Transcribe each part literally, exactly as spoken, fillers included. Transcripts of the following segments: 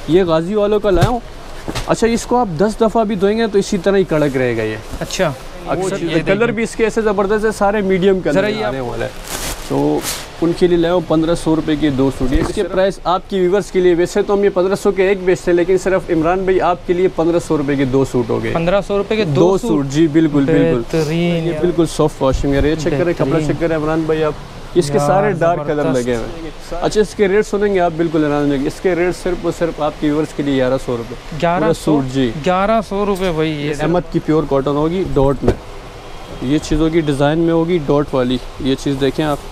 ये गाजी वालों का लाया हूँ। अच्छा, इसको आप दस दफ़ा भी धोएंगे तो इसी तरह ही कड़क रहेगा ये। अच्छा, अक्सर कलर भी इसके ऐसे ज़बरदस्त है, सारे मीडियम कलर आने वाला है। तो उनके लिए लाया हूँ पंद्रह सौ रुपये की दो सूट। इसके प्राइस आपकी व्यूवर्स के लिए, वैसे तो हम ये पंद्रह सौ के एक बेचते हैं, लेकिन सिर्फ इमरान भाई आपके लिए पंद्रह सौ रुपये के दो सूट हो गए। पंद्रह सौ रुपये के दो सूट? जी बिल्कुल बिल्कुल, ये बिल्कुल सॉफ्ट वॉशिंग है। ये चेक करें, कपड़ा चेक करें इमरान भाई आप, इसके सारे डार्क कलर लगे हुए हैं। अच्छा, इसके रेट सुनेंगे आप बिल्कुल हैरान होंगे। इसके रेट सिर्फ और सिर्फ आपके व्यूवर्स के लिए ग्यारह सौ रुपये। ग्यारह सूट जी, ग्यारह सौ रुपये भाई। ये अहमद की प्योर कॉटन होगी, डॉट में ये चीज़ होगी, डिज़ाइन में होगी डॉट वाली। ये चीज़ देखें आप,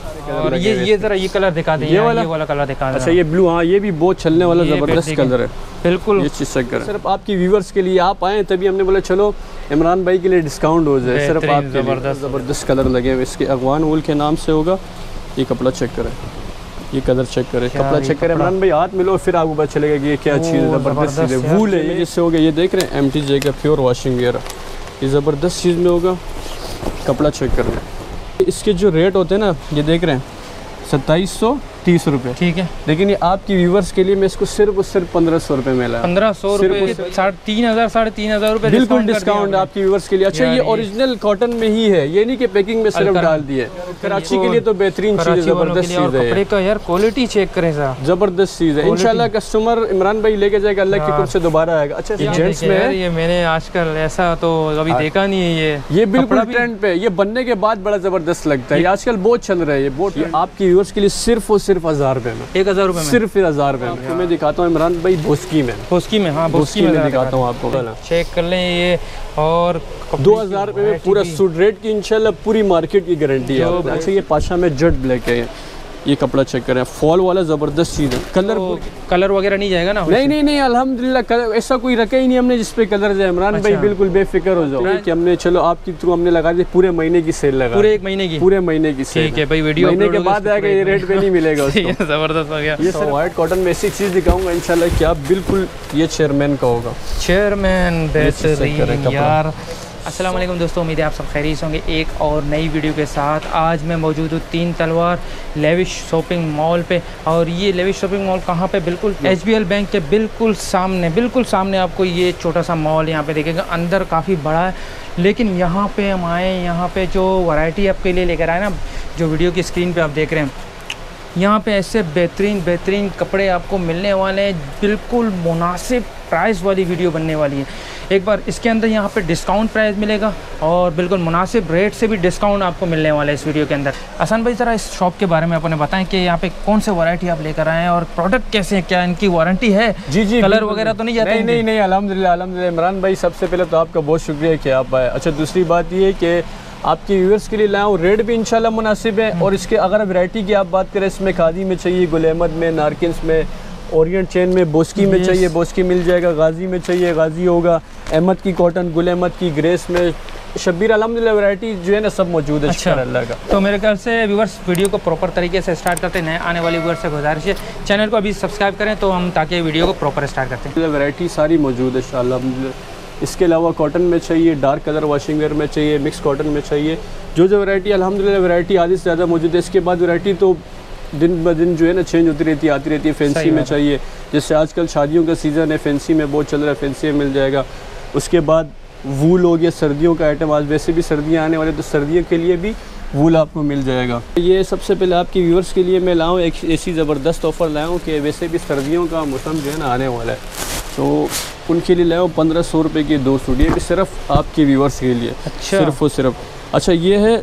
और ये ये जरा ये कलर दिखा दें, ये वाला ये वाला कलर दिखा दें। अच्छा, ये ब्लू, हाँ ये भी बहुत चलने वाला ज़बरदस्त कलर है बिल्कुल। ये चीज़ चेक करें, सिर्फ आपकी व्यूवर्स के लिए आप आए, तभी हमने बोला चलो इमरान भाई के लिए डिस्काउंट हो जाए। सिर्फ आपके ज़बरदस्त ज़बरदस्त कलर लगे हुए। इसके अगवान वूल के नाम से होगा। ये कपड़ा चेक करें, ये कलर चेक करें, कपड़ा चेक करें इमरान भाई, हाथ मिलो फिर आपको पता चलेगा कि ये क्या चीज़ है। ज़बरदस्त चीज़ है, वूल है जिससे होगा। ये देख रहे हैं एम टी जे का प्योर वॉशिंग वेयर, ये ज़बरदस्त चीज़ में होगा। कपड़ा चेक कर रहे हैं। इसके जो रेट होते हैं ना, ये देख रहे हैं सत्ताईस सौ तीस रुपये, ठीक है। लेकिन ये आपकी व्यूवर्स के लिए मैं इसको सिर्फ और सिर्फ पंद्रह सौ रुपये में लाया। पंद्रह सौ रुपये, साढ़े तीन हज़ार साढ़े तीन हज़ार रुपये बिल्कुल डिस्काउंट आपकी व्यूवर्स के लिए। अच्छा, ये ओरिजिनल कॉटन में ही है, ये नहीं कि पैकिंग में सिर्फ डाल दिए। कराची के लिए तो बेहतरीन चीज़ है, ज़बरदस्त चीज़ है। कपड़े का यार क्वालिटी चेक करें सर, ज़बरदस्त चीज़ है। इंशाल्लाह कस्टमर इमरान भाई लेके जाएगा, अल्लाह की कुर्ब से दोबारा आएगा। अच्छा, जेंट्स में है ये, मैंने आजकल ऐसा तो कभी देखा नहीं है। ये ये बिल्कुल ट्रेंड पे, ये बनने के बाद बड़ा ज़बरदस्त लगता है। ये आजकल बहुत चल रहा है, ये बहुत। आपकी व्यूवर्स के लिए सिर्फ और सिर्फ हज़ार रुपये में, एक हज़ार रुपये में, सिर्फ हज़ार रुपये में। मैं दिखाता हूँ इमरान भाई बोस्की में, बोस्की में, हाँ बोस्की में दिखाता हूँ आपको, चेक कर लें ये। और दो हज़ार रुपये में पूरा सूट, रेट की इंशाल्लाह पूरी मार्केट की गारंटी है। अच्छा, ये पाशा में जेट ब्लैक है, ये कपड़ा चेक करें, फॉल वाला ज़बरदस्त चीज़ है। कलर कलर वगैरह नहीं जाएगा ना? नहीं नहीं नहीं, अल्हम्दुलिल्लाह ऐसा कोई रखा ही नहीं हमने जिस पे कलर जाए। इमरान भाई बिल्कुल बेफिक्र हो जाओ कि हमने चलो आपकी थ्रू हमने लगा दी, पूरे महीने की सेल लगा, पूरे एक महीने की, पूरे महीने की सेल। ठीक है भाई, वीडियो महीने के बाद आएगा, ये रेट पे नहीं मिलेगा। ज़बरदस्त हो गया। ये सर व्हाइट कॉटन में ऐसी चीज़ दिखाऊंगा इंशाल्लाह कि आप बिल्कुल, ये चेयरमैन का होगा। चेयरमैन बेहतरीन यार। अस्सलाम वालेकुम दोस्तों, उम्मीद है आप सब खैरियत होंगे एक और नई वीडियो के साथ। आज मैं मौजूद हूँ तीन तलवार लेविश शॉपिंग मॉल पे। और ये लेविश शॉपिंग मॉल कहाँ पे? बिल्कुल एच बी एल बैंक के बिल्कुल सामने, बिल्कुल सामने आपको ये छोटा सा मॉल यहाँ पे देखेगा। अंदर काफ़ी बड़ा है, लेकिन यहाँ पे हम आए, यहाँ पे जो वैरायटी आपके लिए लेकर आए ना, जो वीडियो की स्क्रीन पर आप देख रहे हैं, यहाँ पे ऐसे बेहतरीन बेहतरीन कपड़े आपको मिलने वाले हैं। बिल्कुल मुनासिब प्राइस वाली वीडियो बनने वाली है। एक बार इसके अंदर यहाँ पे डिस्काउंट प्राइस मिलेगा और बिल्कुल मुनासिब रेट से भी डिस्काउंट आपको मिलने वाला है इस वीडियो के अंदर। हसन भाई, ज़रा इस शॉप के बारे में अपने बताएं कि यहाँ पे कौन से वैरायटी आप लेकर आए हैं और प्रोडक्ट कैसे हैं, क्या इनकी वारंटी है? जी जी, कलर वगैरह तो नहीं जाते? नहीं नहीं नहीं, अल्हम्दुलिल्लाह अल्हम्दुलिल्लाह। इमरान भाई, सबसे पहले तो आपका बहुत शुक्रिया कि आप आए। अच्छा, दूसरी बात ये कि आपके व्यूअर्स के लिए लाया हूँ, रेट भी इंशाल्लाह मुनासिब है। और इसके अगर वैरायटी की आप बात करें, इसमें खादी में चाहिए, गुल अहमद में, नारकिन्स में, ओरिएंट चेन में, बोस्की में चाहिए, बोस्की मिल जाएगा। गाजी में चाहिए, गाजी होगा। अहमद की कॉटन, गुल अहमद की, ग्रेस में, शब्बीर, अल्हम्दुलिल्लाह वैरायटी जो है ना सब मौजूद है। अच्छा, अल्लाह का। तो मेरे ख्याल से व्यूअर्स वीडियो को प्रॉपर तरीके से स्टार्ट करते हैं। आने वाले व्यूअर्स से गुजारिश है चैनल को अभी सब्सक्राइब करें तो हम, ताकि वीडियो को प्रॉपर स्टार्ट करते हैं। वैरायटी सारी मौजूद है इंशाअल्लाह। इसके अलावा कॉटन में चाहिए, डार्क कलर वॉशिंग वेयर में चाहिए, मिक्स कॉटन में चाहिए, जो जो वैरायटी अल्हम्दुलिल्लाह वैरायटी आधी से ज़्यादा मौजूद है। इसके बाद वैरायटी तो दिन ब दिन जो है ना चेंज होती रहती है, आती रहती है। फैंसी में चाहिए, जैसे आजकल शादियों का सीज़न है, फैंसी में बहुत चल रहा है, फैंसी में मिल जाएगा। उसके बाद वूल हो गया, सर्दियों का आइटम, आज वैसे भी सर्दियाँ आने वाले, तो सर्दियों के लिए भी वूल आपको मिल जाएगा। ये सबसे पहले आपके व्यूअर्स के लिए मैं लाऊँ एक ऐसी ज़बरदस्त ऑफ़र लाया हूँ कि वैसे भी सर्दियों का मौसम जो है ना आने वाला है, तो उनके लिए लाया हूँ पंद्रह सौ रुपये के दो सूट। ये भी सिर्फ आपके व्यूअर्स के लिए। अच्छा, सिर्फ और सिर्फ। अच्छा, ये है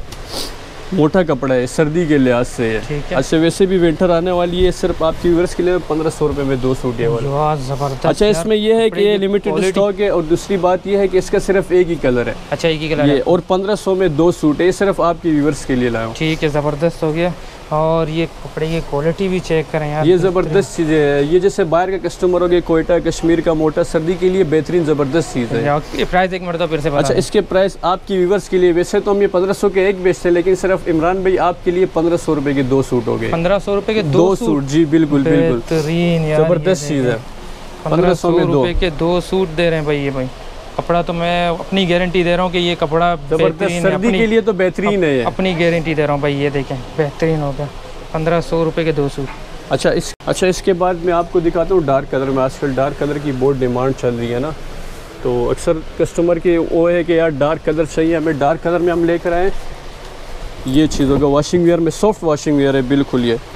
मोटा कपड़ा है, सर्दी के लिहाज से है। अच्छा, वैसे भी विंटर आने वाली है, सिर्फ आपके व्यूअर्स के लिए पंद्रह सौ रुपये में दो सूट ये वाला। अच्छा, इसमें यह है कि ये लिमिटेड स्टॉक है, और दूसरी बात यह है कि इसका सिर्फ एक ही कलर है। अच्छा, एक ही कलर है, और पंद्रह सौ में दो सूट है, सिर्फ आपके व्यूअर्स के लिए लाया हूँ। ठीक है, ज़बरदस्त हो गया। और ये कपड़े की क्वालिटी भी चेक करें यार, ये ज़बरदस्त चीज़ है। ये जैसे बाहर का कस्टमर हो गया, कोयटा कश्मीर का मोटा, सर्दी के लिए बेहतरीन ज़बरदस्त चीज़ है। ये प्राइस एक मरतबा फिर से बता। अच्छा, इसके प्राइस आपकी व्यूअर्स के लिए, वैसे तो हम ये पंद्रह सौ के एक बेचते हैं, लेकिन सिर्फ इमरान भाई आपके लिए पंद्रह सौ रुपये के दो सूट हो गए। पंद्रह सौ रुपये के दो सूट? जी बिल्कुल बिल्कुल, ज़बरदस्त चीज़ है। पंद्रह सौ रुपये के दो सूट दे रहे हैं भाई। ये भाई कपड़ा तो मैं अपनी गारंटी दे रहा हूँ कि ये कपड़ा बेहतरीन, सर्दी के लिए तो बेहतरीन है, अपनी गारंटी दे रहा हूँ भाई। ये देखें, बेहतरीन हो गया। पंद्रह सौ रुपये के दो सूट। अच्छा इस अच्छा इसके बाद मैं आपको दिखाता हूँ डार्क कलर में। आजकल डार्क कलर की बहुत डिमांड चल रही है ना, तो अक्सर कस्टमर की वो है कि यार डार्क कलर चाहिए हमें। डार्क कलर में हम लेकर आए ये चीज़ होगा वॉशिंग वेयर में, सॉफ्ट वॉशिंग वेयर है बिल्कुल। ये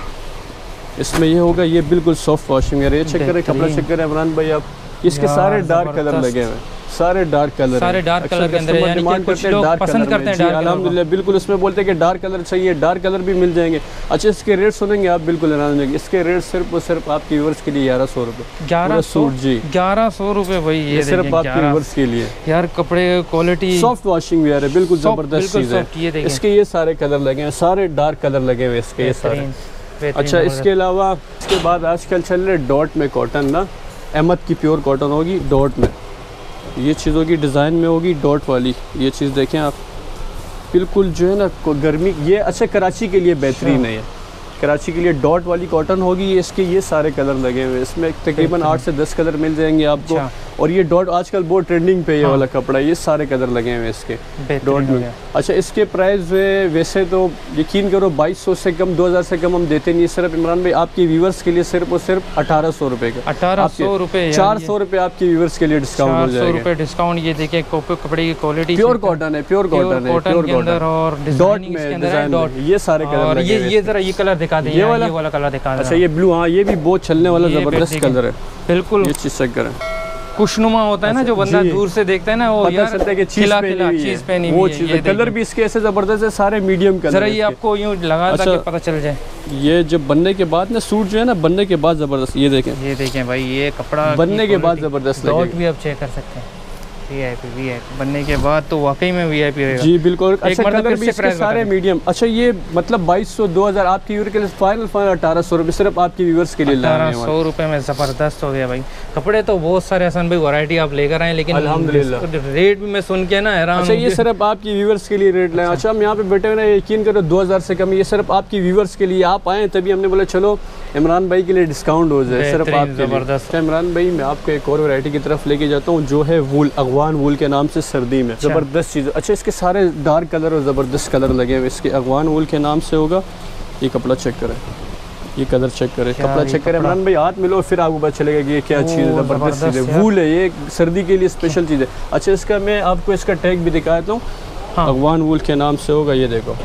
इसमें ये होगा, ये बिल्कुल सॉफ्ट वॉशिंग वेयर है। ये चेक करें, कपड़ा चेक करें इमरान भाई आप, इसके सारे डार्क कलर लगे हुए हैं, सारे डार्क कलर सारे डार्क कलर के अंदर है, यानी कि कुछ लोग पसंद करते हैं डार्क कलर। अल्हम्दुलिल्लाह बिल्कुल उसमें बोलते हैं कि डार्क कलर चाहिए, डार्क कलर भी मिल जाएंगे। अच्छा इसके रेट सुनेंगे आप बिल्कुल हैरान होंगे। इसके रेट सिर्फ और सिर्फ आपके व्यूअर्स के लिए ग्यारह सौ रुपये ग्यारह सूट जी, ग्यारह सौ रुपये भाई। ये सिर्फ आपके व्यूअर्स के लिए यार, कपड़े क्वालिटी सॉफ्ट वॉशिंग वेयर है, बिल्कुल जबरदस्त चीज़ है। इसके ये सारे कलर लगे हैं, सारे डार्क कलर लगे हुए इसके ये सारे। अच्छा इसके अलावा इसके बाद आजकल चल रहे डॉट में कॉटन ना, अहमद की प्योर कॉटन होगी डॉट में, ये चीज़ होगी डिज़ाइन में होगी डॉट वाली। ये चीज़ देखें आप, बिल्कुल जो है ना गर्मी, ये अच्छा कराची के लिए बेहतरीन है। ये कराची के लिए डॉट वाली कॉटन होगी। इसके ये सारे कलर लगे हुए हैं, इसमें तकरीबन आठ से दस कलर मिल जाएंगे आपको। अच्छा। और ये डॉट आजकल बहुत ट्रेंडिंग पे ये हाँ। वाला कपड़ा, ये सारे कलर लगे हुए हैं इसके डॉट में। अच्छा इसके प्राइस वैसे तो यकीन करो बाईस सौ से कम, दो हज़ार से कम हम देते नहीं। सिर्फ इमरान भाई आपके व्यूवर्स के लिए सिर्फ और सिर्फ अठारह सौ रुपये का, अठारह सौ रुपये चार सौ रुपये आपके व्यूवर्स के लिए डिस्काउंट हो जाएगा। डिस्काउंट ये देखिए, कपड़े की क्वालिटी प्योर कॉटन है, प्योर कॉटन है, प्योर कॉटन और डॉट में डिजाइन, ये सारे कलर। ये ये जरा ये कलर दिखा दें, ये वाला कलर दिखा दें। अच्छा ये ब्लू, हाँ ये भी बहुत चलने वाला जबरदस्त कलर है बिल्कुल। ये चीज चेक करें, खुशनुमा होता है ना, जो बंदा दूर से देखता है ना वो यार चलता है कि चीज चीज पहनी वो चीज है। कलर भी इसके ऐसे जबरदस्त है, सारे मीडियम कलर। जरा ये आपको यूं लगा ताकि पता चल जाए। ये जब बनने के बाद ना सूट जो है ना, बनने के बाद जबरदस्त, ये देखें, ये देखें भाई, ये कपड़ा बनने के बाद जबरदस्त लगेगा। डॉट भी आप चेक कर सकते हैं, वीआईपी वीआईपी बनने के बाद तो वाकई में वीआईपी रहेगा जी बिल्कुल। अच्छा कलर भी इसके सारे मीडियम। अच्छा ये मतलब बाईस सौ दो हज़ार आपकी व्यूअर के लिए फाइनल फाइनल अठारह सौ रुपये सिर्फ आपके व्यूअर्स के लिए। अठारह सौ रुपये में ज़बरदस्त हो गया भाई। कपड़े तो बहुत सारे हसन भाई वैरायटी आप लेकर आए, लेकिन अल्हम्दुलिल्लाह रेट भी मैं सुन के ना हैरान। अच्छा ये सिर्फ आपकी व्यूअर्स के लिए रेट लाए। अच्छा हम यहाँ पे बैठे हुए ना, यकीन करो दो हज़ार से कम, ये सिर्फ आपकी व्यूअर्स के लिए। आप आए तभी हमने बोला चलो इमरान भाई के लिए डिस्काउंट हो जाए सिर्फ आपके ज़बरदस्त। इमरान भाई मैं आपको एक और वैरायटी की तरफ लेके जाता हूँ जो है वूल, अगवान वूल के नाम से, सर्दी में जबरदस्त चीज़। अच्छा इसके सारे डार्क कलर और ज़बरदस्त कलर लगे हुए इसके, अगवान वूल के नाम से होगा। ये कपड़ा चेक करें, ये कलर चेक करें, कपड़ा चेक करें इमरान भाई, हाथ मिलो फिर आपको पता चलेगा कि ये क्या चीज़ है, ज़बरदस्त चीज़ है। वूल है, ये सर्दी के लिए स्पेशल चीज़ है। अच्छा इसका मैं आपको इसका टैग भी दिखाता हूँ, अगवान वूल के नाम से होगा, ये देखो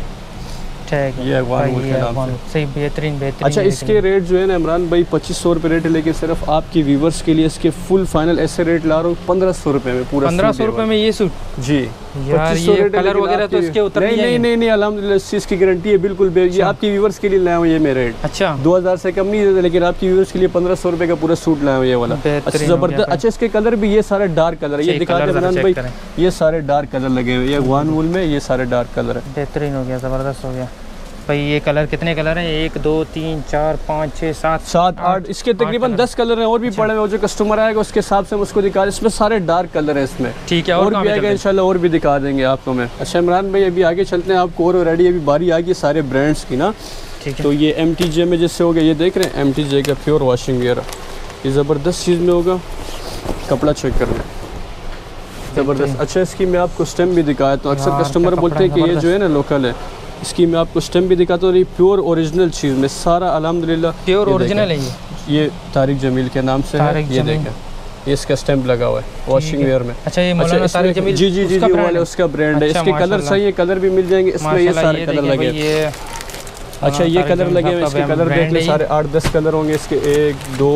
ये अगवान वूल के नाम से, सही बेहतरीन बेहतरीन। अच्छा इसके रेट जो है ना इमरान भाई पच्चीस सौ रुपये रेट है, लेकिन सिर्फ आपके व्यूवर्स के लिए इसके फुल फाइनल ऐसे रेट ला रहा हूँ पंद्रह सौ रुपये में पूरा। पंद्रह सौ रुपये में ये सूट जी यार, ये कलर वगैरह तो इसके उतर नहीं नहीं नहीं नहीं अल्हम्दुलिल्लाह इस चीज़ की गारंटी है बिल्कुल। ये आपके व्यूवर्स के लिए लाया हूँ ये मैं रेट। अच्छा दो हज़ार से कम नहीं देते, लेकिन आपके व्यूवर्स के लिए पंद्रह सौ रुपये का पूरा सूट लाया हूँ ये वाला। अच्छा जबरदस्त। अच्छा इसके कलर भी ये सारे डार्क कलर है, ये दिखा दे इमरान भाई, ये सारे डार्क कलर लगे हुए, ये अगवान वूल में ये सारे डार्क कलर है। बेहतरीन हो गया, ज़बरदस्त हो गया भाई। ये कलर कितने कलर हैं? एक दो तीन चार पाँच छः सात सात आठ, इसके तकरीबन दस कलर हैं और भी पड़े हुए। जो कस्टमर आएगा उसके हिसाब से हम उसको दिखा, इसमें सारे डार्क कलर हैं इसमें। ठीक है, और भी आएगा इंशाल्लाह, और भी दिखा देंगे आपको मैं। अच्छा इमरान भाई अभी आगे चलते हैं, आपको और रेडी अभी बारी आ गई सारे ब्रांड्स की ना। तो ये एम टी जे में जैसे हो गया, ये देख रहे हैं एम टी जे का प्योर वॉशिंग वेयर, ये ज़बरदस्त चीज़ में होगा। कपड़ा चेक कर लें, ज़बरदस्त। अच्छा इसकी मैं आपको स्टेम भी दिखाया, तो अक्सर कस्टमर बोलते हैं कि ये जो है ना लोकल है, इसकी मैं आपको स्टेम भी दिखाता हूँ। ये प्योर ओरिजिनल चीज़ में सारा अल्हम्दुलिल्लाह प्योर ओरिजिनल है। ये ये तारिक जमील के नाम से है, ये देखें ये इसका स्टैम्प लगा हुआ है वॉशिंग वेयर में। अच्छा ये मौलाना तारिक जमील जी जी जी जी वाले उसका ब्रांड है। इसके कलर सही है, कलर भी मिल जाएंगे इसमें, ये सारे कलर लगे हैं। अच्छा ये कलर लगे हुए, इसके कलर देख ले सारे आठ दस कलर होंगे इसके, एक दो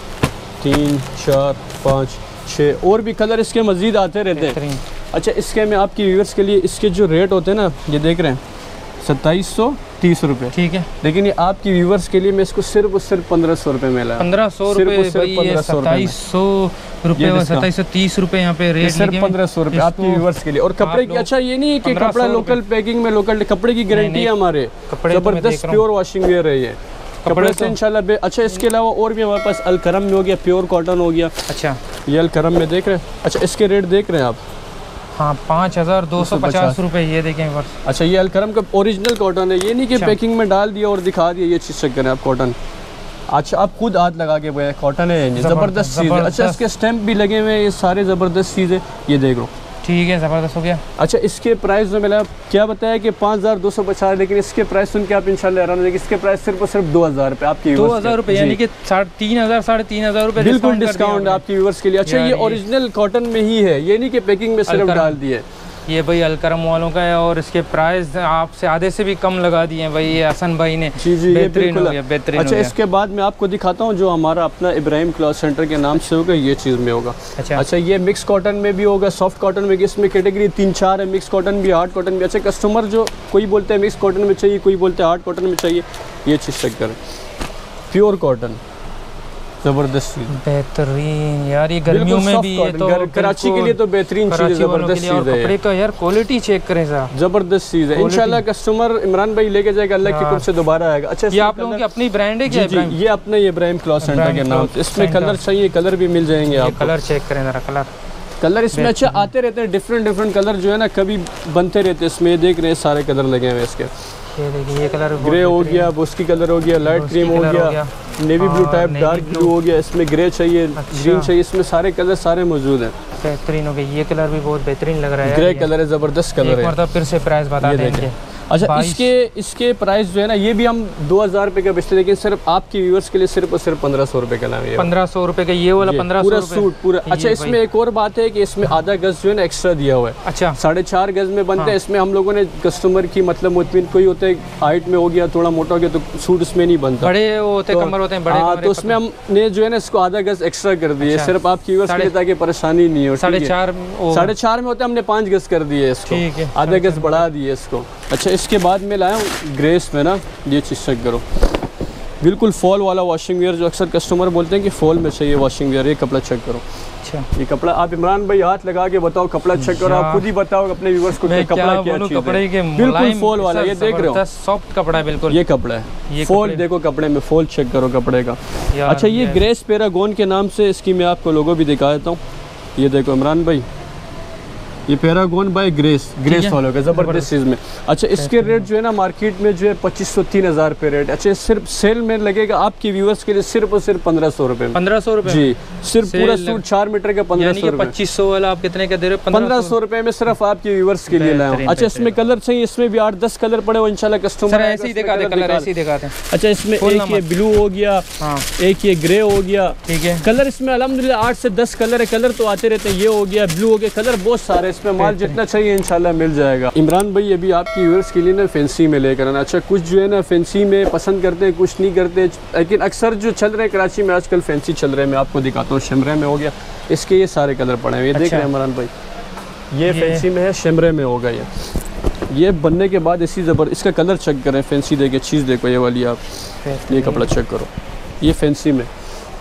तीन चार पाँच छः, और भी कलर इसके मज़ीद आते रहते हैं। अच्छा इसके मैं आपकी व्यूअर्स के लिए इसके जो रेट होते हैं ना, ये देख रहे हैं सत्ताईस सौ तीस रुपये, ठीक है, लेकिन ये आपकी व्यूवर्स के लिए मैं इसको सिर्फ और सिर्फ पंद्रह सौ रुपये में लाया। पंद्रह सौ रुपये सत्ताईस सौ रुपये सत्ताईस सौ तीस रुपये यहाँ पे रेट, सिर्फ पंद्रह सौ रुपये आपके व्यूवर्स के लिए। और कपड़े की, अच्छा ये नहीं है कि कपड़ा लोकल पैकिंग में, लोकल कपड़े की गारंटी है हमारे, जबरदस्त प्योर वॉशिंग वेयर है ये कपड़े से इंशाल्लाह। अच्छा इसके अलावा और भी हमारे पास अलकरम में हो गया, प्योर कॉटन हो गया। अच्छा ये अलकरम में देख रहे हैं। अच्छा इसके रेट देख रहे हैं आप, हाँ पाँच हज़ार दो सौ पचास रुपये, ये देखें बस। अच्छा ये अलकरम का ओरिजिनल कॉटन है, ये नहीं कि पैकिंग में डाल दिया और दिखा दिया, ये चीज़ चेक करें आप कॉटन। अच्छा आप खुद हाथ लगा के कॉटन है, ज़बरदस्त चीज़ है। अच्छा इसके स्टैम्प भी लगे हुए हैं, ये सारे ज़बरदस्त चीज़ है, ये देख लो ठीक है, ज़बरदस्त हो गया। अच्छा इसके प्राइस जो मिला क्या बताया कि पाँच हज़ार दो सौ पचास, लेकिन इसके प्राइस सुन के आप इंशाल्लाह हैरान हो जाएंगे। इसके प्राइस सिर्फ और सिर्फ दो हज़ार रुपये आपकी दो हज़ार रुपये यानी कि साढ़े तीन हज़ार साढ़े तीन हज़ार रुपये बिल्कुल डिस्काउंट आपके व्यूअर्स के लिए। अच्छा ये ओरिजिनल कॉटन में ही है, ये नहीं कि पैकिंग में सिर्फ डाल दिए। ये भाई अलकरम वालों का है और इसके प्राइस आपसे आधे से भी कम लगा दिए हैं भाई ये हसन भाई ने। जी जी बेहतरीन हो गया, बेहतरीन। अच्छा इसके बाद मैं आपको दिखाता हूँ जो हमारा अपना इब्राहिम क्लॉथ सेंटर के नाम से होगा, ये चीज़ में होगा। अच्छा अच्छा ये मिक्स कॉटन में भी होगा, सॉफ्ट कॉटन में, इसमें कैटेगरी तीन चार है, मिक्स कॉटन भी, हार्ड कॉटन भी। अच्छा कस्टमर जो कोई बोलते हैं मिक्स कॉटन में चाहिए, कोई बोलते हैं हार्ड कॉटन में चाहिए, ये चीज़ चेक करें, प्योर कॉटन, ज़बरदस्त चीज़, बेहतरीन यार। ये गर्मियों में भी ये तो कराची के लिए तो बेहतरीन चीज़ है, ज़बरदस्त चीज़ है। कपड़े का यार क्वालिटी चेक करें साहब, ज़बरदस्त चीज़ है। इंशाल्लाह कस्टमर इमरान भाई लेके जाएगा, अल्लाह की कुर्ब से दोबारा आएगा। अच्छा ये आप लोगों की अपनी ब्रांड है क्या? जी ये अपना ये इब्राहिम क्लॉथ सेंटर के नाम से। इसमें कलर चाहिए, कलर भी मिल जाएंगे आपको। कलर चेक करें जरा, कलर कलर इसमें अच्छा आते रहते हैं, डिफरेंट डिफरेंट कलर जो है ना कभी बनते रहते हैं। इसमें देख रहे हैं सारे कलर लगे हुए हैं इसके। ये देखिए ये कलर ग्रे हो गया, बुस्की कलर हो गया, लाइट क्रीम हो गया, navy blue type, dark blue हो गया, इसमें ग्रे चाहिए, ग्रीन चाहिए, इसमें सारे कलर सारे मौजूद हैं। बेहतरीन हो गया, ये कलर भी बहुत बेहतरीन लग रहा है। ग्रे कलर है, ज़बरदस्त कलर है। मतलब फिर से प्राइस बता देंगे। अच्छा इसके इसके प्राइस जो है ना ये भी हम दो हज़ार रुपये का बेचते हैं, लेकिन सिर्फ आपके व्यूअर्स के लिए सिर्फ और सिर्फ पंद्रह सौ रुपये का नाम है। पंद्रह सौ रुपये का ये वाला पंद्रह पूरा सूट पूरा। अच्छा इसमें एक और बात है कि इसमें आधा गज जो है ना एक्स्ट्रा दिया हुआ है। अच्छा साढ़े चार गज में बनता है। इसमें हम लोगों ने कस्टमर की मतलब मुतमिन कोई होता है हाइट में हो गया, थोड़ा मोटा हो गया तो सूट इसमें नहीं बनता, बड़े होते हैं, कमर होते हैं बड़े। हाँ तो उसमें हमने जो है ना इसको आधा गज एक्स्ट्रा कर दिया सिर्फ आपके व्यूअर्स के लिए, ताकि परेशानी नहीं हो। साढ़े चार साढ़े चार में होता है, हमने पाँच गज कर दिए इसको, आधा गज बढ़ा दिए इसको। अच्छा इसके बाद में लाया ग्रेस में ना ये चीज़ चेक करो, बिल्कुल फॉल वाला वॉशिंग वेयर, जो अक्सर कस्टमर बोलते हैं कि फॉल में चाहिए वॉशिंग वेयर। ये कपड़ा चेक करो। अच्छा ये कपड़ा आप इमरान भाई हाथ लगा के बताओ, कपड़ा चेक करो, आप खुद ही बताओ अपने व्यूअर्स को कि कपड़ा क्या चीज़ है। कपड़े के बिल्कुल फॉल वाला, ये देख रहे हो सॉफ्ट कपड़ा है बिल्कुल। ये कपड़ा है फॉल, देखो कपड़े में फॉल चेक करो कपड़े का। अच्छा ये ग्रेस पैरागॉन के नाम से इसकी मैं आपको लोगो भी दिखा देता हूँ। ये देखो इमरान भाई, ये पैरागॉन बाय ग्रेस, ग्रेस वालों का ज़बरदस्त चीज़ में। अच्छा इसके रेट जो है ना मार्केट में जो है पच्चीस सौ तीन हज़ार रुपये रेट। अच्छा सिर्फ सेल में लगेगा आपके व्यूअर्स के लिए सिर्फ और सिर्फ पंद्रह सौ रुपये। पंद्रह सौ रुपये जी, सिर्फ पूरा सूट चार मीटर का पंद्रह सौ रुपये। पच्चीस सौ वाला आप कितने का दे रहे हो? पंद्रह सौ रुपये में सिर्फ आपके व्यूअर्स के लिए लाया हूँ। अच्छा इसमें कलर चाहिए, इसमें भी आठ दस कलर पड़े हुए इंशाल्लाह कस्टमर ऐसे ही दिखा दे, कलर ऐसे ही दिखाते हैं। अच्छा इसमें एक ये ब्लू हो गया, एक ये ग्रे हो गया, ठीक है। कलर इसमें अल्हम्दुलिल्लाह आठ से दस कलर है, कलर तो आते रहते हैं। ये हो गया, ब्लू हो गया, कलर बहुत सारे इसमें, माल जितना चाहिए इंशाल्लाह मिल जाएगा। इमरान भाई अभी आपकी व्यूअर्स के लिए ना फैंसी में लेकर आना। अच्छा कुछ जो है ना फैंसी में पसंद करते हैं, कुछ नहीं करते, लेकिन अक्सर जो चल रहे हैं कराची में आजकल फैंसी चल रहे हैं। मैं आपको दिखाता हूँ, शिमरे में हो गया, इसके ये सारे कलर पड़े हैं। ये देख रहे हैं इमरान भाई, ये फैंसी में है, शिमरे में होगा। ये ये बनने के बाद इसी ज़बर इसका कलर चेक करें, फैंसी देखे चीज़ देखो ये वाली, आप ये कपड़ा चेक करो, ये फैंसी में,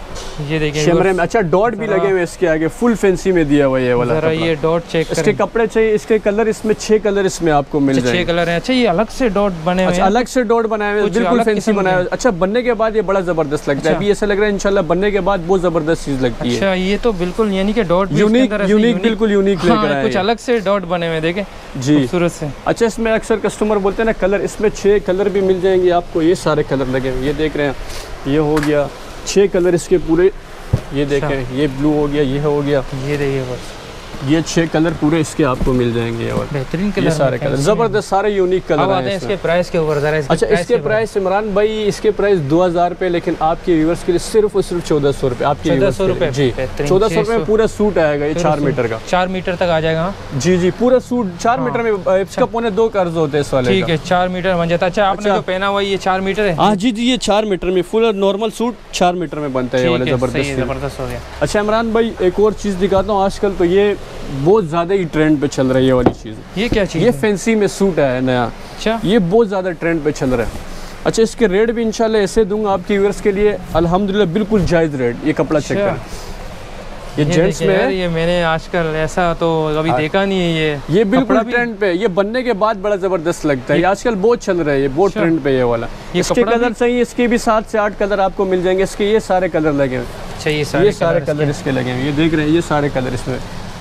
ये देखिए शिमरे में। अच्छा डॉट भी लगे हुए इसके आगे, फुल फैंसी में दिया हुआ है ये वाला कपड़ा। ये डॉट चेक करें। इसके कपड़े चाहिए, इसके कलर इसमें छह कलर इसमें आपको मिल जाएंगे। छह कलर हैं। अच्छा ये अलग से डॉट बने हुए हैं। अलग से डॉट बनाए हुए, बिल्कुल फैंसी बनाया हुआ। अच्छा बनने के बाद ये बड़ा जबरदस्त लगता है। अभी ऐसा लग रहा है इंशाल्लाह बनने के बाद बहुत जबरदस्त चीज लगती है। अच्छा ये तो बिल्कुल यानी कि डॉट यूनिक यूनिक बिल्कुल यूनिक लेकर आए, कुछ अलग से डॉट बने हुए देखें जी, खूबसूरत से। अच्छा इसमें अक्सर कस्टमर बोलते हैं ना कलर, इसमें छह कलर भी मिल जाएंगे आपको। ये सारे कलर लगे हुए, ये देख रहे हैं, ये हो गया छह कलर इसके पूरे। ये देखें, ये ब्लू हो गया, ये हो गया, ये देखिए बस ये छह कलर पूरे इसके आपको मिल जाएंगे। और बेहतरीन कलर, ये सारे कलर जबरदस्त, सारे यूनिक कलर हैं। इसके प्राइस के ऊपर जरा। अच्छा इसके प्राइस इमरान भाई, इसके प्राइस दो हज़ार रुपये, लेकिन आपके व्यूअर्स के लिए सिर्फ और सिर्फ चौदह सौ रुपये आपके चौदह सौ रुपये जी, चौदह सौ रुपये में पूरा सूट आएगा। ये चार मीटर का, चार मीटर तक आ जाएगा जी जी, पूरा सूट चार मीटर में। इसका पौने दो कर्ज होते हैं इस वाले, ठीक है, चार मीटर बन जाता है। अच्छा आपने जो पहना हुआ ये चार मीटर है? हाँ जी जी, ये चार मीटर में फुल नॉर्मल सूट चार मीटर में बनता है ये वाला, जबरदस्त जबरदस्त हो गया। अच्छा इमरान भाई एक और चीज़ दिखाता हूँ, आजकल तो ये बहुत ज़्यादा ही ट्रेंड पे चल रही है वाली चीज़। ये क्या चीज़? ये फैंसी में सूट है नया। अच्छा ये बहुत ज़्यादा ट्रेंड पे चल रहा है। अच्छा इसके रेट भी इंशाल्लाह ऐसे दूंगा आपके व्यूअर्स के लिए अल्हम्दुलिल्लाह बिल्कुल जायज़ रेट। ये कपड़ा चेक करें, ये जेंट्स में है। ये मैंने आजकल ऐसा तो कभी देखा नहीं है। ये ये बिल्कुल ट्रेंड पे, ये बनने के बाद बड़ा जबरदस्त लगता है। ये आजकल बहुत चल रहा है, ये बहुत ट्रेंड पे ये वाला। इसके कलर चाहिए, इसके भी सात से आठ कलर आपको मिल जाएंगे। इसके ये सारे कलर लगे हुए। अच्छा ये सारे ये सारे कलर इसके लगे हुए, ये देख रहे हैं, ये सारे कलर इसमें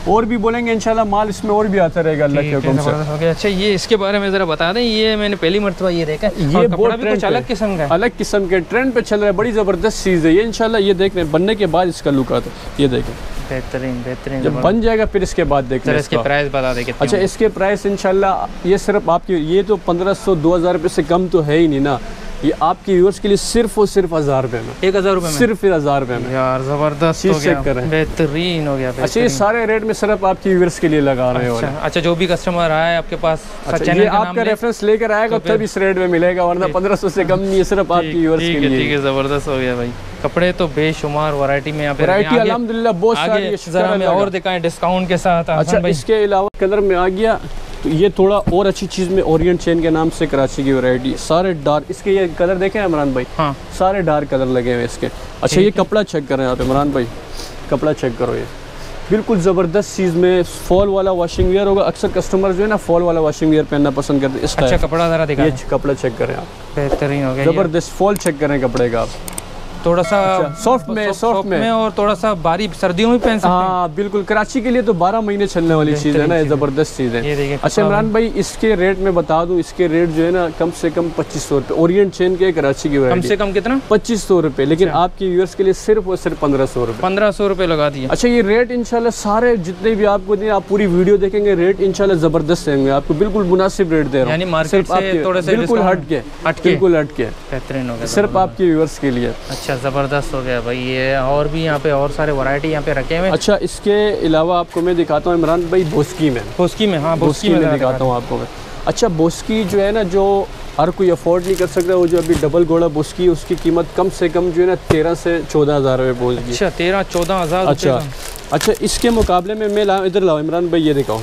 और भी बोलेंगे इंशाल्लाह माल इसमें और भी आता रहेगा अल्लाह के हुक्म से। अच्छा ये इसके बारे में ज़रा बता दें, ये मैंने पहली मरतबा ये देखा, ये कपड़ा भी कुछ अलग किस्म का, अलग किस्म के ट्रेंड पे चल रहा है, बड़ी ज़बरदस्त चीज़ है ये। इंशाल्लाह ये देख रहे हैं बनने के बाद इसका लुक आता है, ये देखें बेहतरीन बेहतरीन। जब बन जाएगा फिर इसके बाद देखें इसके प्राइस बता दें। अच्छा इसके प्राइस इंशाल्लाह ये सिर्फ आपकी, ये तो पंद्रह सौ दो हज़ार रुपये से कम तो है ही नहीं ना, ये आपके व्यूअर्स के लिए सिर्फ और सिर्फ हज़ार रुपये में, एक हज़ार रुपये में, सिर्फ हज़ार रुपये में यार ज़बरदस्त हो गया, बेहतरीन हो गया। अच्छा ये सारे रेट में सिर्फ आपके व्यूअर्स के लिए लगा रहे हो। अच्छा, अच्छा जो भी कस्टमर आए आपके पास, अच्छा ये आपका रेफरेंस लेकर आएगा तब इस रेट में मिलेगा, वरना पंद्रह सौ से कम नहीं है, सिर्फ आपके व्यूअर्स के लिए। ठीक है ज़बरदस्त हो गया भाई। कपड़े तो बेशुमार वैरायटी में यहाँ पे, वैरायटी अल्हम्दुलिल्लाह बहुत सारी, जरा हमें और दिखाएं डिस्काउंट के साथ। अच्छा इसके अलावा कलर में आ गया तो ये थोड़ा और अच्छी चीज़ में ओरिएंट चेन के नाम से कराची की वैरायटी, सारे डार्क, इसके ये कलर देखें इमरान भाई, हाँ सारे डार्क कलर लगे हुए इसके। अच्छा ये कपड़ा चेक करें आप इमरान भाई, कपड़ा चेक करो, ये बिल्कुल ज़बरदस्त चीज़ में फॉल वाला वॉशिंग वेयर होगा। अक्सर कस्टमर जो है ना फॉल वाला वॉशिंग वेयर पहनना पसंद करते हैं। इसका अच्छा कपड़ा ज़रा दिखाएं, ये कपड़ा चेक करें आप, बेहतरीन हो गया, ज़बरदस्त फॉल चेक करें कपड़े का आप, थोड़ा सा सॉफ्ट में, सॉफ्ट में, में और थोड़ा सा बारी सर्दियों में पहन सकते हैं। हाँ बिल्कुल, कराची के लिए तो बारह महीने चलने वाली चीज़ है ना, ये ज़बरदस्त चीज़ है। अच्छा इमरान भाई इसके रेट में बता दूं, इसके रेट जो है ना कम से कम पच्चीस सौ रुपये, ओरिएंट चेन के कराची की कम से कम कितना, पच्चीस सौ रुपये, लेकिन आपके व्यूअर्स के लिए सिर्फ और सिर्फ पंद्रह सौ रुपये, पंद्रह सौ रुपये लगा दिए। अच्छा ये रेट इंशाल्लाह सारे जितने भी आपको दिए, आप पूरी वीडियो देखेंगे रेट इंशाल्लाह ज़बरदस्त रहेंगे, आपको बिल्कुल मुनासिब रेट दे रहा हूँ, मार्केट से थोड़े से बिल्कुल हट के, बिल्कुल हट के, बेहतरीन हो गया सिर्फ आपके व्यूअर्स के लिए। अच्छा ज़बरदस्त हो गया भाई। ये और भी यहाँ पे और सारे वैरायटी यहाँ पे रखे हुए। अच्छा इसके अलावा आपको मैं दिखाता हूँ इमरान भाई बोस्की में, बोस्की में, हाँ बोस्की में दिखाता हूँ आपको मैं। अच्छा बोस्की जो है ना, जो हर कोई अफोर्ड नहीं कर सकता, वो जो अभी डबल घोड़ा बोस्की है उसकी कीमत कम से कम जो है ना तेरह से चौदह हज़ार रुपये पहुँच गई। अच्छा तेरह चौदह हज़ार। अच्छा अच्छा इसके मुकाबले में मैं ला इधर लाओ इमरान भाई, ये दिखाओ,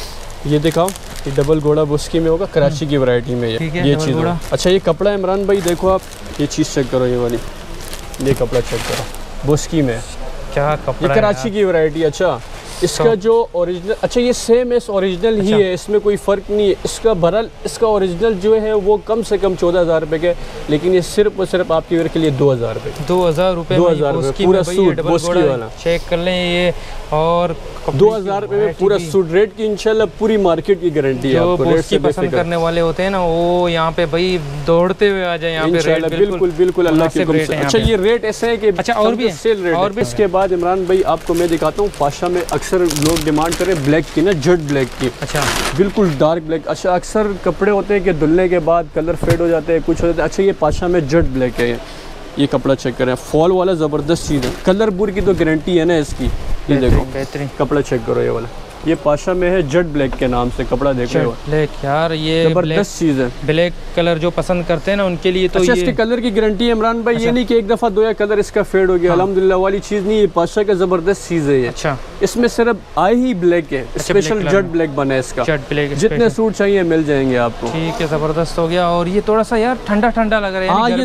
ये दिखाओ, ये डबल घोड़ा बोस्की में होगा, कराची की वैरायटी में ये ये चीज़ होगा। अच्छा ये कपड़ा इमरान भाई देखो आप, ये चीज़ चेक करो, ये वाली, ये कपड़ा चेक करो बोस्की में, क्या कपड़ा, ये कराची की वैरायटी। अच्छा इसका जो ओरिजिनल, अच्छा ये सेम है ओरिजिनल ही है, इसमें कोई फ़र्क नहीं है। इसका बरल इसका ओरिजिनल जो है वो कम से कम चौदह हज़ार रुपये के, लेकिन ये सिर्फ और सिर्फ आपके वेयर के लिए दो हज़ार रुपये, दो हज़ार रुपये दो हज़ार रुपये पूरा सूट बोस्की वाला, चेक कर लें ये, और दो हज़ार रुपये में पूरा सूट। रेट की इंशाल्लाह पूरी मार्केट की गारंटी है आपको। रेट से पसंद करने वाले होते हैं ना, वो यहाँ पे भाई दौड़ते हुए आ जाए यहाँ पे, रेट बिल्कुल बिल्कुल अल्लाह के हुक्म से। अच्छा ये रेट ऐसे है कि अच्छा और भी सेल रेट। और इसके बाद इमरान भाई आपको मैं दिखाता हूँ, पाशा में अक्सर लोग डिमांड करें ब्लैक की ना, जेट ब्लैक की। अच्छा बिल्कुल डार्क ब्लैक। अच्छा अक्सर कपड़े होते हैं कि धुलने के बाद कलर फेड हो जाते हैं, कुछ हो जाता है। अच्छा ये पाशा में जेट ब्लैक है, ये कपड़ा चेक करें, फॉल वाला ज़बरदस्त चीज़ है, कलर बुर की तो गारंटी है ना इसकी। ये देखो बेहतरीन कपड़ा चेक करो, ये वाला ये पाशा में है, जेट ब्लैक के नाम से कपड़ा देखो, ब्लैक यार ये जबरदस्त चीज़ है। ब्लैक कलर जो पसंद करते हैं ना उनके लिए तो अच्छा ये इसके कलर की गारंटी है इमरान भाई। अच्छा। ये नहीं कि एक दफ़ा धोया कलर इसका फेड हो गया, हाँ। अल्हम्दुलिल्लाह वाली चीज़ नहीं, ये पाशा का ज़बरदस्त चीज़ है ये। अच्छा इसमें सिर्फ आई ही ब्लैक है, स्पेशल जेट ब्लैक बना है इसका, जेट ब्लैक, जितने सूट चाहिए मिल जाएंगे आपको। ठीक है ज़बरदस्त हो गया। और ये थोड़ा सा यार ठंडा ठंडा लग रहा है, हाँ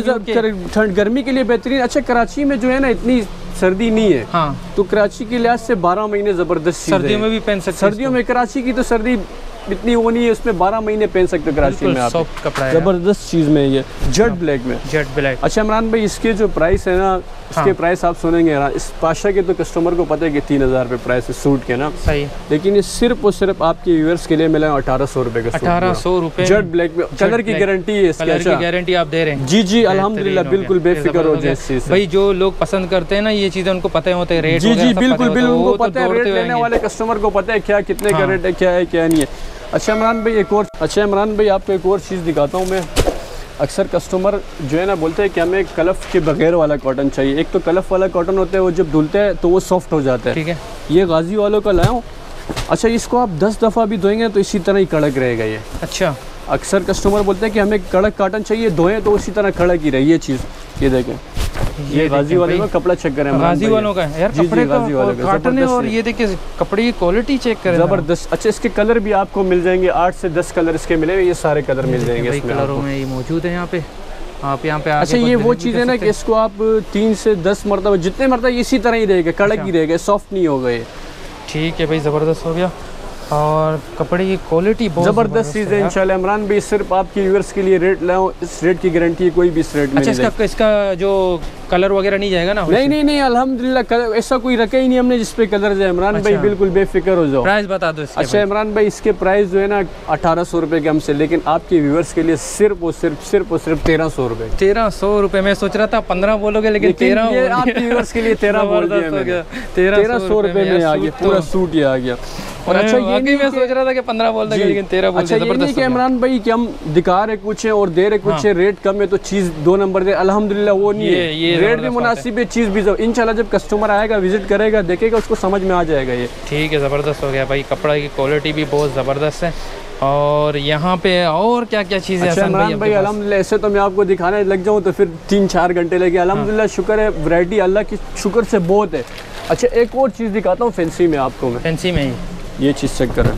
ये गर्मी के लिए बेहतरीन। अच्छा कराची में जो है ना इतनी सर्दी नहीं है, हाँ। तो कराची के लिहाज से बारह महीने जबरदस्त सर्दियों में भी पहन सकते, सर्दियों में कराची की तो सर्दी इतनी वो नहीं है, उसमें बारह महीने पहन सकते हो कराची में आप। सॉफ्ट कपड़ा है, जबरदस्त चीज़ में ये जेट ब्लैक में, जेट ब्लैक। अच्छा इमरान भाई इसके जो प्राइस है ना, इसके हाँ। प्राइस आप सुनेंगे ना, इस पाशा के तो कस्टमर को पता है कि तीन हज़ार रुपये प्राइस है सूट के ना, सही, लेकिन ये सिर्फ और सिर्फ आपके व्यूअर्स के लिए मिला अठारह सौ रुपये का, अठारह सौ रुपये जेट ब्लैक में। कलर की गारंटी है इसकी, कलर की गारंटी आप दे रहे हैं? जी जी अल्हम्दुलिल्लाह, बिल्कुल बेफिक्र हो जाए इस चीज़ से। भाई जो लोग पसंद करते हैं ना ये चीज़ें, उनको पता होता है रेट, जी जी बिल्कुल बिल्कुल उनको पता है, रेट लेने वाले कस्टमर को पता है क्या कितने का रेट है, क्या है क्या नहीं है। अच्छा इमरान भाई एक और, अच्छा इमरान भाई आपको एक और चीज़ दिखाता हूँ मैं। अक्सर कस्टमर जो है ना बोलते हैं कि हमें कलफ के बगैर वाला कॉटन चाहिए। एक तो कलफ वाला कॉटन होता है, वो जब धुलते हैं तो वो सॉफ्ट हो जाता है, ठीक है। ये गाजी वालों का लाया हूँ। अच्छा इसको आप दस दफ़ा भी धोएंगे तो इसी तरह ही कड़क रहेगा ये। अच्छा अक्सर कस्टमर बोलते हैं कि हमें कड़क कॉटन चाहिए, धोएं तो उसी तरह कड़क ही रहे। ये चीज़ ये देखें, ये गाजी वाले का कपड़ा चेक करें, गाजी वालों का है यार, कपड़े का कॉटन है। और ये देखिए कपड़े की क्वालिटी चेक करें, जबरदस्त। अच्छा इसके कलर भी आपको मिल जाएंगे, आठ से दस कलर इसके मिलेंगे, ये सारे कलर मिल जाएंगे इसमें, कलरों में ये मौजूद है यहाँ पे आप यहाँ पे। अच्छा ये वो चीज़ है ना कि इसको आप तीन से दस मरतबा, जितने मरतबा इसी तरह ही रहेगा, कड़क ही रहेगा, सॉफ्ट नहीं होगा ये। ठीक है भाई ज़बरदस्त हो गया। और कपड़े की क्वालिटी बहुत ज़बरदस्त चीज़ है इंशाल्लाह। इमरान भाई सिर्फ आपके व्यूअर्स के लिए रेट लाओ, इस रेट की गारंटी है, कोई भी इस रेट में अच्छा, इसका इसका जो कलर वगैरह नहीं जाएगा ना? नहीं नहीं नहीं अल्हम्दुलिल्लाह, ऐसा कोई रखा ही नहीं हमने जिसपे कलर जाए। इमरान अच्छा। भाई बिल्कुल बेफिक्र हो जाओ। प्राइस बता दो इसके। अच्छा इमरान भाई, इसके प्राइस जो है ना अठारह सौ रुपये के हमसे, लेकिन आपके व्यूअर्स के लिए सिर्फ और सिर्फ सिर्फ और सिर्फ तेरह सौ रुपये। तेरह सौ रुपये मैं सोच रहा था पंद्रह बोलोगे, लेकिन तेरह आपके व्यूअर्स के लिए तेरह बोल दिया। तेरह सौ रुपये में आ गया पूरा सूट, ये आ गया। और अच्छा ये नहीं, मैं सोच रहा था कि पंद्रह बोल देंगे, लेकिन तेरह बोल दिया। अच्छा ये नहीं कि इमरान भाई कि हम दिखा रहे कुछ है और दे रहे कुछ है, रेट कम है तो चीज़ दो नंबर दे, अल्हम्दुलिल्लाह वो नहीं है। ये रेट भी मुनासिब है, चीज़ भी इंशाल्लाह जब कस्टमर आएगा, विजिट करेगा, देखेगा, उसको समझ में आ जाएगा ये। ठीक है, ज़बरदस्त हो गया भाई। कपड़ा की क्वालिटी भी बहुत ज़बरदस्त है। और यहाँ पे और क्या क्या चीज़ें? अच्छा इमरान भाई अल्हम्दुलिल्लाह, ऐसे तो मैं आपको दिखाने लग जाऊँ तो फिर तीन चार घंटे लगे। अल्हम्दुलिल्लाह शुक्र है, वैरायटी अल्लाह की शुक्र से बहुत है। अच्छा एक और चीज़ दिखाता हूँ फैंसी में आपको मैं। फैंसी में ही ये चीज़ चेक करें,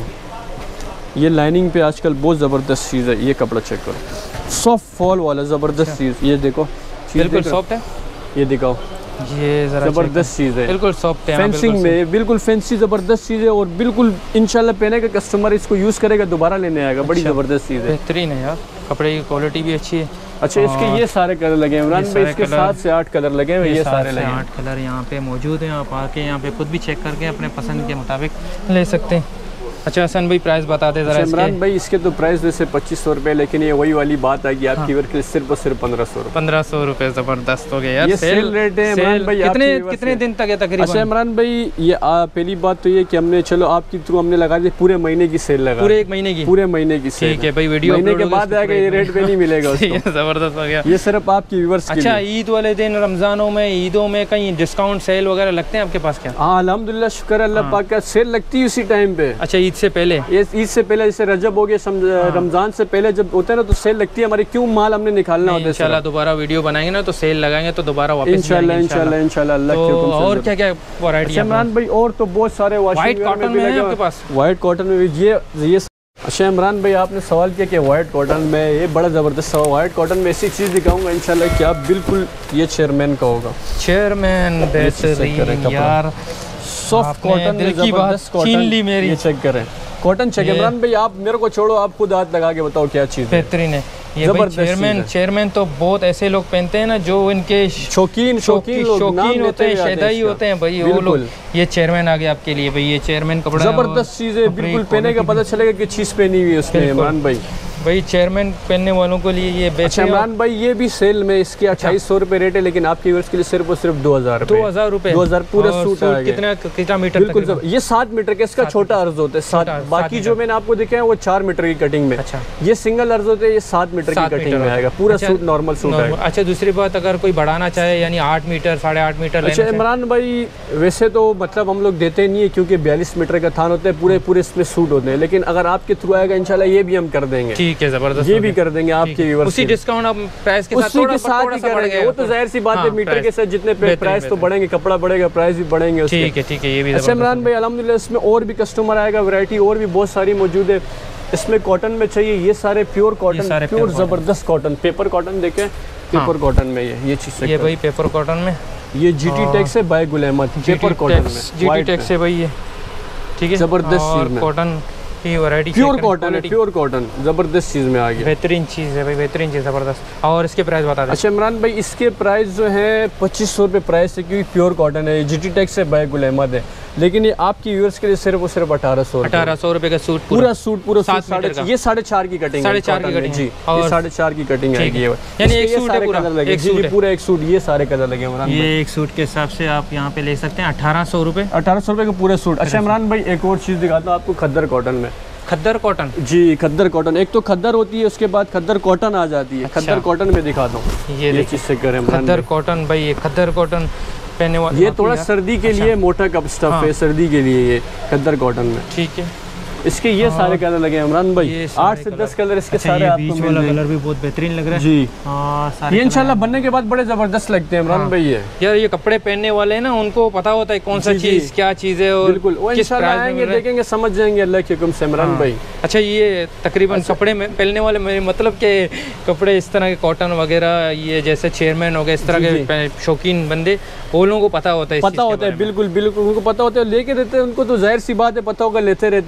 ये लाइनिंग पे आजकल बहुत ज़बरदस्त चीज़ है। ये कपड़ा चेक करो, सॉफ्ट फॉल वाला ज़बरदस्त चीज़। ये देखो बिल्कुल सॉफ्ट है, ये दिखाओ, ये ज़बरदस्त चीज़ है, बिल्कुल सॉफ्ट है। फेंसिंग में बिल्कुल फैंसी ज़बरदस्त चीज़ है और बिल्कुल इंशाल्लाह पहने का कस्टमर इसको यूज़ करेगा, दोबारा लेने आएगा। बड़ी ज़बरदस्त चीज़ है, बेहतरीन है यार, कपड़े की क्वालिटी भी अच्छी है। अच्छा इसके ये सारे कलर लगे हैं इमरान भाई, इसके सात से आठ कलर लगे हैं, ये सारे लगे हैं। आठ कलर यहाँ पे मौजूद हैं, आप आके यहाँ पे खुद भी चेक करके अपने पसंद के मुताबिक ले सकते हैं। अच्छा हसन भाई प्राइस बता दे जरा। इमरान भाई इसके तो प्राइस वैसे पच्चीस सौ रुपये, लेकिन ये वही वाली बात है कि आपकी वर्क के लिए सिर्फ और सिर्फ पंद्रह सौ रुपये। पंद्रह सौ रुपये ज़बरदस्त हो गया यार। ये सेल रेट है इमरान भाई। कितने कितने दिन तक है तकरीबन? अच्छा इमरान भाई ये आ, पहली बात तो ये कि हमने चलो आपकी थ्रू हमने लगा दी पूरे महीने की सेल लगा, पूरे एक महीने की पूरे महीने की सेल। ठीक है भाई, वीडियो महीने के बाद आएगा ये रेट पे नहीं मिलेगा। ज़बरदस्त हो गया, ये सिर्फ आपकी व्यूअर्स के लिए। अच्छा ईद वाले दिन, रमज़ानों में, ईदों में कहीं डिस्काउंट सेल वगैरह लगते हैं आपके पास क्या? हाँ अल्हम्दुलिल्लाह शुक्र है अल्लाह पाक का, सेल लगती है उसी टाइम पे। अच्छा ईद से पहले? ये ईद से पहले, जैसे रजब हो गया, रमजान से पहले जब होता है ना तो सेल लगती है हमारी, क्यों माल हमने निकालना होता है। इंशाल्लाह दोबारा वीडियो बनाएंगे ना तो सेल लगाएंगे तो दोबारा वापस इंशाल्लाह इंशाल्लाह इंशाल्लाह अल्लाह के हुक्म से। और क्या क्या वैरायटी है इमरान भाई? और तो बहुत सारे व्हाइट कॉटन में है आपके पास? व्हाइट कॉटन में भी ये ये अच्छा इमरान भाई आपने सवाल किया कि व्हाइट कॉटन में, ये बड़ा ज़बरदस्त सवाल। व्हाइट कॉटन में ऐसी चीज़ दिखाऊंगा इंशाल्लाह कि आप बिल्कुल ये चेयरमैन का होगा। चेयरमैन बेहतरीन यार, सॉफ्ट कॉटन में ज़बरदस्त छीन ली मेरी। ये चेक करें, कॉटन चेक। इमरान भाई आप मेरे को छोड़ो, आप खुद हाथ लगा के बताओ क्या चीज़ है। बेहतरीन है ये भाई। चेयरमैन चेयरमैन तो बहुत ऐसे लोग पहनते हैं ना जो इनके शौकीन शौकीन शौकीन होते हैं, शैदाई होते हैं भाई वो लोग। ये चेयरमैन आ गया आपके लिए भाई, ये चेयरमैन कपड़ा जबरदस्त चीज़ है, बिल्कुल पहने का पता चलेगा कि चीज़ पहनी हुई है उसमें इमरान भाई। भाई चेयरमैन पहनने वालों के लिए ये बेस्ट है। इमरान भाई ये भी सेल में इसके अट्ठाईस सौ रुपये रेट है, लेकिन आपके व्यूअर्स के लिए सिर्फ और सिर्फ दो हज़ार दो हज़ार रुपये दो हज़ार पूरा सूट है। कितना कितना मीटर? बिल्कुल ये सात मीटर का इसका छोटा अर्ज होता है, सात। बाकी जो मैंने आपको दिखाया है वो चार मीटर की कटिंग में। अच्छा ये सिंगल अर्ज होते हैं, ये सात मीटर की कटिंग में आएगा पूरा सूट, नॉर्मल सूट है। अच्छा दूसरी बात, अगर कोई बढ़ाना चाहे यानी आठ मीटर साढ़े आठ मीटर। अच्छा इमरान भाई वैसे तो मतलब हम लोग देते नहीं है क्योंकि बयालीस मीटर का थान होता है, पूरे पूरे इसमें सूट होते हैं, लेकिन अगर आपके थ्रू आएगा इंशाल्लाह ये भी हम कर देंगे। ठीक है जबरदस्त, ये भी कर देंगे आपके व्यूअर्स। उसी डिस्काउंट आप प्राइस के साथ थोड़ा साथ ही करेंगे, वो तो जाहिर सी बात है, मीटर के साथ जितने प्राइस तो बढ़ेंगे, कपड़ा बढ़ेगा, प्राइस भी बढ़ेंगे। ठीक है ठीक है, ये भी। अच्छा इमरान भाई अल्हम्दुलिल्लाह इसमें और भी कस्टमर आएगा, वैरायटी और भी बहुत सारी मौजूद है। इसमें कॉटन में चाहिए, ये सारे प्योर कॉटन, प्योर जबरदस्त कॉटन, पेपर कॉटन देखें, पेपर कॉटन में ये ये चीज़ ये भाई पेपर कॉटन में, ये जीटी टेक्स है by Gul Ahmed, paper cotton में जीटी टेक्स है भाई ये। ठीक है जबरदस्त कॉटन की वैरायटी, प्योर कॉटन है, प्योर कॉटन जबरदस्त चीज़ में आ गया, बेहतरीन चीज़ है भाई, बेहतरीन चीज़ जबरदस्त। और इसके प्राइस बता दें। अच्छा इमरान भाई इसके प्राइस जो है पच्चीस सौ रुपये प्राइस है, क्योंकि प्योर कॉटन है, जीटी टेक्स है बाय गुल अहमद है, लेकिन ये आपकी व्यूअर्स के लिए सिर्फ और सिर्फ अठारह सौ अठारह सौ रुपये का सूट, पूरा सूट पूरा सात साढ़े, ये साढ़े चार की कटिंग, साढ़े चार की कटिंग जी, ये साढ़े चार की कटिंग आएगी, यानी एक सूट है पूरा, एक सूट पूरा एक सूट, ये सारे कलर लगे इमरान भाई। ये एक सूट के हिसाब से आप यहाँ पे ले सकते हैं अठारह सौ रुपये, अठारह सौ रुपये का पूरा सूट। अच्छा इमरान भाई एक और चीज़ दिखाता हूँ आपको, खद्दर कॉटन में। खद्दर कॉटन? जी खद्दर कॉटन, एक तो खद्दर होती है, उसके बाद खद्दर कॉटन आ जाती है। खद्दर कॉटन में दिखाता हूँ, ये ये चीज़ से करें खद्दर कॉटन भाई, ये खद्दर कॉटन पहने वाले, ये थोड़ा सर्दी के लिए मोटा कप स्टफ है, सर्दी के लिए ये खद्दर कॉटन में। ठीक है, इसके ये सारे कलर लगे हैं इमरान भाई, आठ से दस कलर इसके सारे आपको बीच वाला कलर भी बहुत बेहतरीन लग रहा है जी। हाँ ये इंशाल्लाह बनने के बाद बड़े जबरदस्त लगते हैं इमरान भाई। ये यार ये कपड़े पहनने वाले हैं ना, उनको पता होता है कौन सा चीज क्या चीज है, और बिल्कुल वो इंशाल्लाह आएंगे देखेंगे समझ जाएंगे अल्लाह के हुक्म से इमरान भाई। अच्छा ये तकरीबन कपड़े में पहनने वाले, मेरे मतलब के कपड़े इस तरह के कॉटन वगैरह, ये जैसे चेयरमैन हो गए, इस तरह के शौकीन बंदे, वो लोगों को पता होता है, पता होता है, बिल्कुल बिल्कुल उनको पता होता है, लेके रहते हैं, उनको तो जाहिर सी बात है पता होगा, लेते रहते हैं वो इंशाल्लाह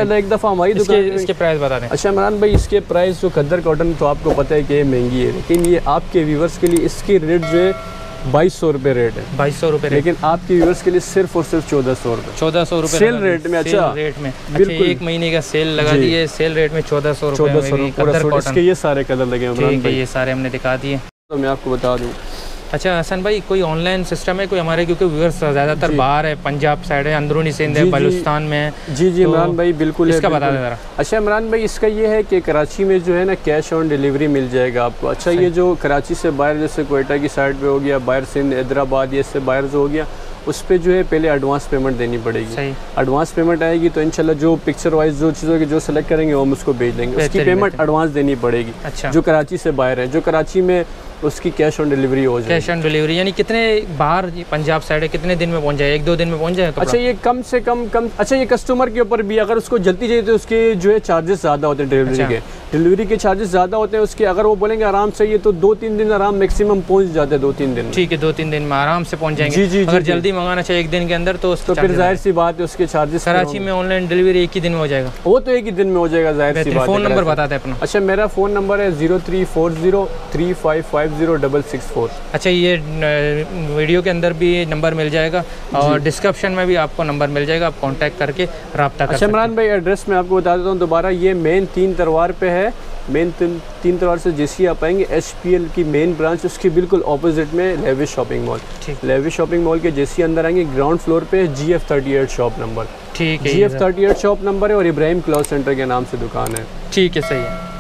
इंशाल्लाह एक दफ़ा हमारी दुकान इसके, इसके प्राइस बता दें। अच्छा इमरान भाई, इसके प्राइस जो खद्दर कॉटन तो आपको पता है कि ये महंगी है, लेकिन ये आपके व्यूवर्स के लिए इसकी रेट जो है बाईस सौ रुपये रेट है। बाईस सौ रुपये, लेकिन आपके व्यूवर्स के लिए सिर्फ और सिर्फ चौदह सौ रुपये चौदह सौ रुपये सेल रेट में। अच्छा रेट में बिल्कुल एक महीने का सेल लगा दिए, सेल रेट में चौदह सौ रुपये चौदह सौ इसके ये सारे कलर लगे हैं, ये सारे हमने दिखा दिए। तो मैं आपको बता दूँ। अच्छा हसन भाई, कोई ऑनलाइन सिस्टम है कोई हमारे, क्योंकि व्यूअर्स ज़्यादातर बाहर है, पंजाब साइड है, अंदरूनी सिंध है, बलूचिस्तान में है। जी जी इमरान भाई बिल्कुल, इसका बता दें ज़रा। अच्छा इमरान भाई, इसका ये है कि कराची में जो है ना कैश ऑन डिलीवरी मिल जाएगा आपको। अच्छा ये जो कराची से बाहर जैसे कोयटा की साइड पे हो गया, बाहर सिंध हैदराबाद, ये से बाहर जो हो गया, उस पर जो है पहले एडवांस पेमेंट देनी पड़ेगी। एडवांस पेमेंट आएगी तो इंशाल्लाह जो पिक्चर वाइज जो चीज़ों की जो सेलेक्ट करेंगे वो हम उसको भेज देंगे, उसकी पेमेंट एडवांस देनी पड़ेगी। अच्छा। जो कराची से बाहर है, जो कराची में उसकी कैश ऑन डिलीवरी हो जाए। कैश ऑन डिलीवरी यानी कितने बाहर पंजाब साइड है, कितने दिन में पहुंच जाए? एक दो दिन में पहुंच जाए? अच्छा ये कम से कम कम अच्छा ये कस्टमर के ऊपर भी, अगर उसको जल्दी चाहिए तो उसके जो है चार्जेस ज़्यादा होते हैं डिलीवरी अच्छा। के डिलीवरी के चार्जेस ज़्यादा होते हैं उसके। अगर वो बोलेंगे आराम चाहिए तो दो तीन दिन आराम मैक्सिमम पहुंच जाते हैं, दो तीन दिन। ठीक है, दो तीन दिन में आराम से पहुंच जाएंगे। जी जी, अगर जल्दी मंगाना चाहिए एक दिन के अंदर तो तो फिर जाहिर सी बात है उसके चार्जेस। कराची में ऑनलाइन डिलीवरी एक ही दिन में हो जाएगा? वो तो एक ही दिन में हो जाएगा, जाहिर सी बात है। फ़ोन नंबर बता दें अपना। अच्छा मेरा फ़ोन नंबर है zero three four zero three five five zero double six four. अच्छा ये वीडियो के अंदर भी नंबर मिल जाएगा और डिस्क्रिप्शन में भी आपको नंबर मिल जाएगा, आप कांटेक्ट करके रब्ता कर। अच्छा इमरान भाई एड्रेस मैं आपको बता देता हूँ दोबारा, ये मेन तीन तरवार पे है। मेन तीन तीन तरवार से जैसे आप आएंगे एच पी एल की मेन ब्रांच, उसके बिल्कुल ऑपोजिट में Lavish shopping mall. Lavish shopping mall के जैसे अंदर आएंगे ग्राउंड फ्लोर पे G F thirty eight shop number. ठीक है, G F thirty eight shop number है और इब्राहिम क्लॉथ सेंटर के नाम से दुकान है। ठीक है, सही है।